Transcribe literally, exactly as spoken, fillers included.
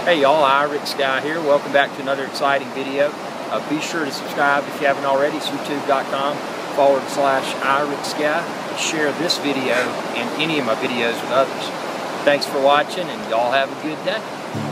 Hey y'all, iRick Guy here. Welcome back to another exciting video. Uh, be sure to subscribe if you haven't already. It's youtube.com forward slash iRick Guy. Share this video and any of my videos with others. Thanks for watching and y'all have a good day.